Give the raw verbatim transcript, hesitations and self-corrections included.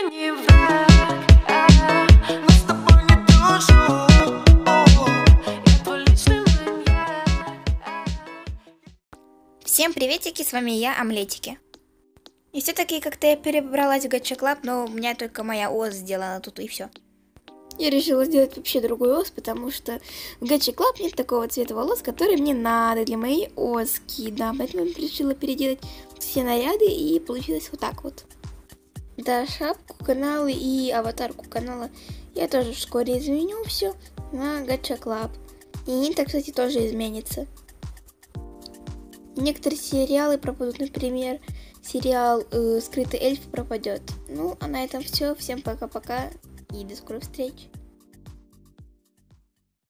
не враг, а, мы с тобой не дружим. Я твой личный маньяк. Всем приветики, с вами я, Омлетики. И все-таки как-то я перебралась в Gacha Club, но у меня только моя ОС сделана тут и все. Я решила сделать вообще другой ОС, потому что в Gacha Club нет такого цвета волос, который мне надо для моей оски. Да, поэтому я решила переделать все наряды, и получилось вот так вот. Да, шапку канала и аватарку канала я тоже вскоре изменю все на Gacha Club. И Нита, кстати, тоже изменится. Некоторые сериалы пропадут, например, сериал э, «Скрытый эльф» пропадет. Ну, а на этом все. Всем пока-пока и до скорых встреч.